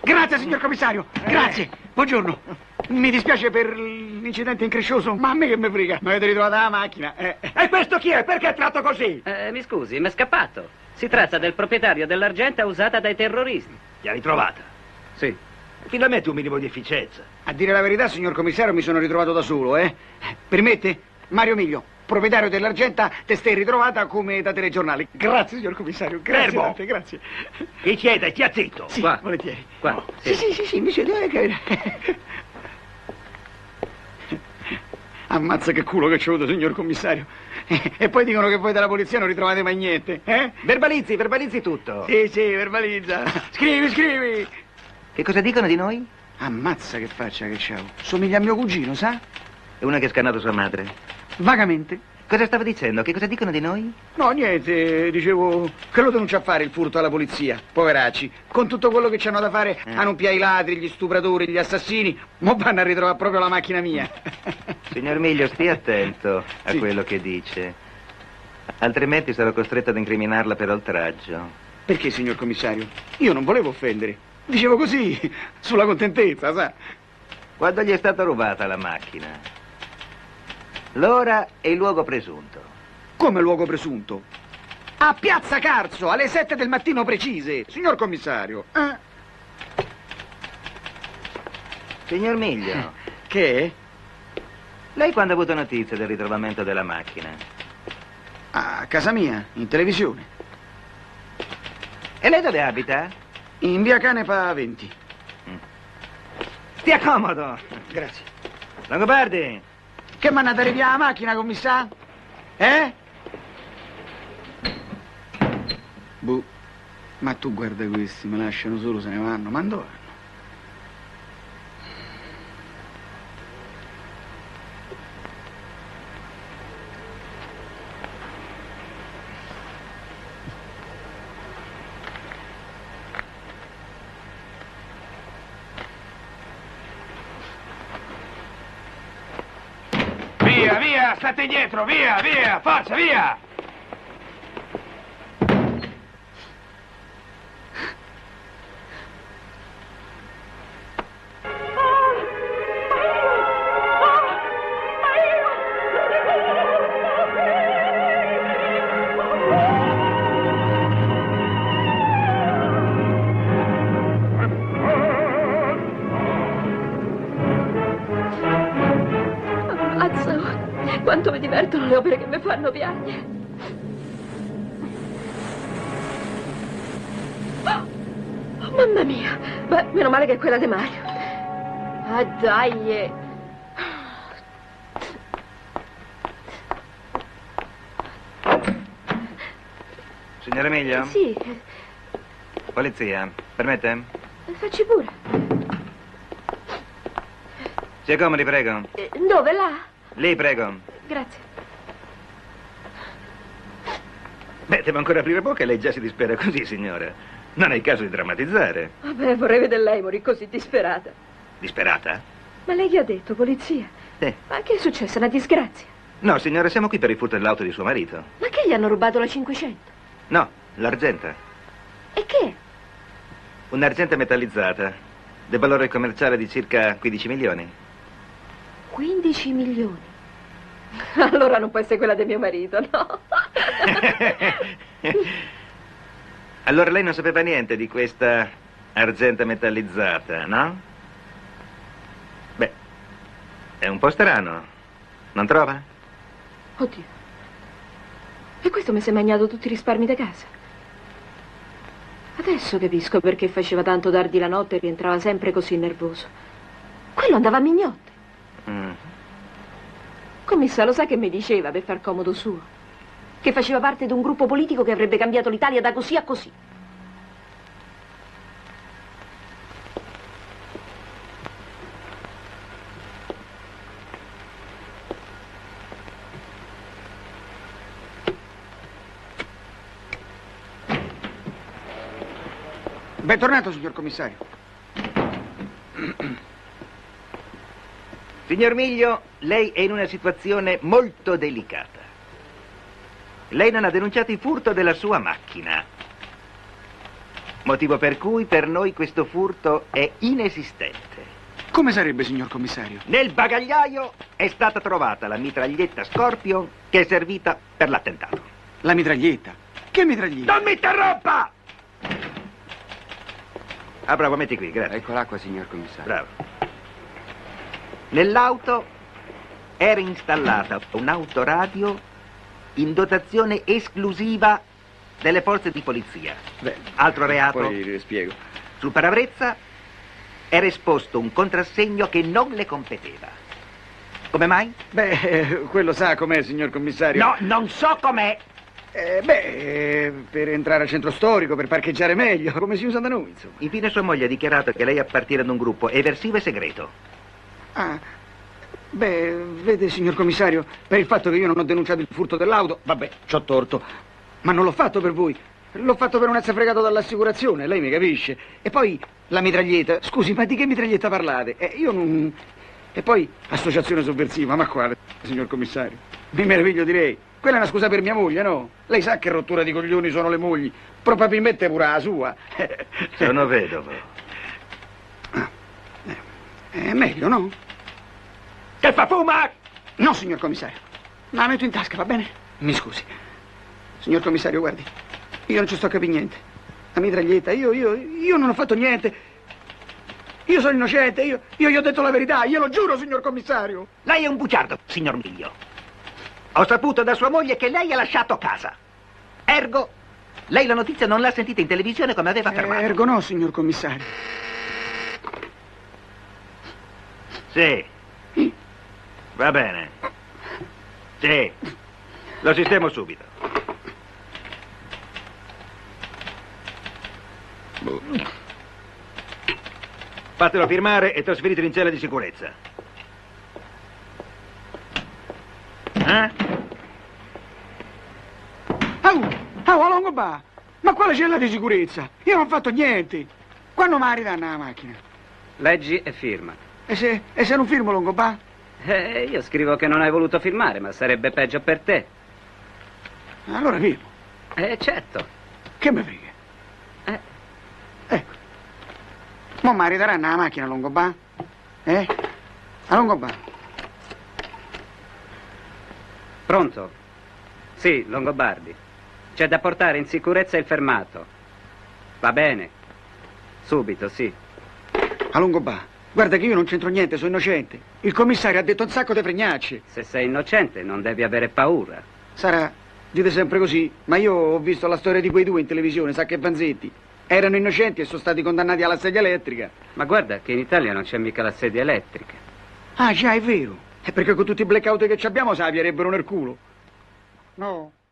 Grazie, signor commissario. Grazie. Buongiorno. Mi dispiace per l'incidente increscioso, ma a me che mi frega. Mi avete ritrovata la macchina. E questo chi è? Perché è tratto così? Mi scusi, mi è scappato. Si tratta del proprietario dell'argenta usata dai terroristi. Ti ha ritrovata? Sì. Finalmente un minimo di efficienza. A dire la verità, signor commissario, mi sono ritrovato da solo, Permette? Mario Miglio, proprietario dell'argenta, te stai ritrovata come da telegiornale. Grazie, signor commissario. Grazie Fermo. tante, grazie. Chi chiede? Stia zitto. Sì, Qua. volentieri. Qua. Sì, mi siete... Ammazza che culo che c'ho avuto, signor commissario. E poi dicono che voi dalla polizia non ritrovate mai niente, Verbalizzi tutto. Sì, verbalizza. Scrivi. Che cosa dicono di noi? Ammazza che faccia che c'ho. Somiglia a mio cugino, sa? È una che ha scannato sua madre. Vagamente. Cosa stava dicendo? Che cosa dicono di noi? No, niente, dicevo che lo denuncia a fare il furto alla polizia, poveracci. Con tutto quello che c'hanno da fare a non piare i ladri, gli stupratori, gli assassini, mo vanno a ritrovare proprio la macchina mia. Signor Miglio, stia attento a Sì. quello che dice. Altrimenti sarò costretto ad incriminarla per oltraggio. Perché, signor commissario? Io non volevo offendere. Dicevo così, sulla contentezza, sa? Quando gli è stata rubata la macchina? L'ora e il luogo presunto. Come luogo presunto? A Piazza Carso, alle 7 del mattino precise, signor commissario. Signor Miglio, Che è? lei quando ha avuto notizia del ritrovamento della macchina? A casa mia, in televisione. E lei dove abita? In via Canepa 20. Stia comodo. Grazie. Longobardi. Che mi andate via la macchina, commissario? Boh, ma tu guarda questi, me lasciano solo, se ne vanno, ma dove vanno? Via, state dietro, via, forza, via! Quanto mi divertono le opere che mi fanno piangere. Oh, mamma mia. Beh, meno male che è quella di Mario. Ah, dai. Signora Miglio? Sì, Polizia, permette? facci pure. Si accomodi, prego. Dove? Là? Lì, prego. Grazie. Beh, devo ancora aprire bocca e lei già si dispera così, signora. Non è il caso di drammatizzare. Vabbè, vorrei vedere lei morire così disperata. Disperata? Ma lei che ha detto, polizia? Ma che è successo? Una disgrazia? No, signora, siamo qui per il furto dell'auto di suo marito. Ma che gli hanno rubato la 500? No, l'argenta. E che? Un'argenta metallizzata, del valore commerciale di circa 15 milioni. 15 milioni? Allora non può essere quella di mio marito, no? Allora lei non sapeva niente di questa argenta metallizzata, no? Beh, è un po' strano, non trova? Oddio. E questo mi si è mangiato tutti i risparmi da casa. Adesso capisco perché faceva tanto tardi la notte e rientrava sempre così nervoso. Quello andava a mignotte. Commessa, lo sa che mi diceva per far comodo suo? Che faceva parte di un gruppo politico che avrebbe cambiato l'Italia da così a così. Bentornato, signor commissario. Signor Miglio, lei è in una situazione molto delicata. Lei non ha denunciato il furto della sua macchina. Motivo per cui per noi questo furto è inesistente. Come sarebbe, signor commissario? Nel bagagliaio è stata trovata la mitraglietta Scorpion che è servita per l'attentato. La mitraglietta? Che mitraglietta? Non mi interrompa! Ah, bravo, metti qui, grazie. Ecco l'acqua, signor commissario. Bravo. Nell'auto era installata un'autoradio in dotazione esclusiva delle forze di polizia. Beh, Altro reato. poi le spiego. Sul parabrezza era esposto un contrassegno che non le competeva. Come mai? Beh, quello sa com'è, signor commissario. No, non so com'è. Per entrare al centro storico, per parcheggiare meglio, come si usa da noi, insomma. Infine sua moglie ha dichiarato che lei appartiene ad un gruppo eversivo e segreto. Ah, vede, signor commissario, per il fatto che io non ho denunciato il furto dell'auto, vabbè, c'ho torto. Ma non l'ho fatto per voi. L'ho fatto per un essere fregato dall'assicurazione, lei mi capisce. E poi la mitraglietta, scusi, ma di che mitraglietta parlate? Io non... E poi associazione sovversiva, ma quale, signor commissario? Mi meraviglio di lei. Quella è una scusa per mia moglie, no? Lei sa che rottura di coglioni sono le mogli. Probabilmente pure la sua. Sono vedovo. È meglio, no? Che fa, fuma? No, signor commissario. La metto in tasca, va bene? Mi scusi. Signor commissario, guardi, io non ci sto a capire niente. La mitraglietta, io non ho fatto niente. Io sono innocente, io gli ho detto la verità, glielo giuro, signor commissario. Lei è un bugiardo, signor Miglio. Ho saputo da sua moglie che lei ha lasciato casa. Ergo, lei la notizia non l'ha sentita in televisione come aveva affermato. Ergo no, signor commissario. Sì. Va bene. Sì. Lo sistemo subito. Fatelo firmare e trasferitelo in cella di sicurezza. A Longobardi, ma quale cella di sicurezza? Io non ho fatto niente. Quando mi ridanno la macchina? Leggi e firma. E se non firmo, Longobardi? Io scrivo che non hai voluto firmare, ma sarebbe peggio per te. Allora firmo. Certo. Che mi frega? Ecco. Mo mi ridaranno la macchina, Longobardi? A Longobardi. Pronto? Sì, Longobardi. C'è da portare in sicurezza il fermato. Va bene. Subito, sì. A Longobardi, guarda che io non c'entro niente, sono innocente. Il commissario ha detto un sacco di fregnacce. Se sei innocente non devi avere paura. Sarà, dite sempre così, ma io ho visto la storia di quei due in televisione, Sacca e Vanzetti. Erano innocenti e sono stati condannati alla sedia elettrica. Ma guarda che in Italia non c'è mica la sedia elettrica. Ah, già, è vero. È perché con tutti i blackout che abbiamo se la piarebbero nel culo. No.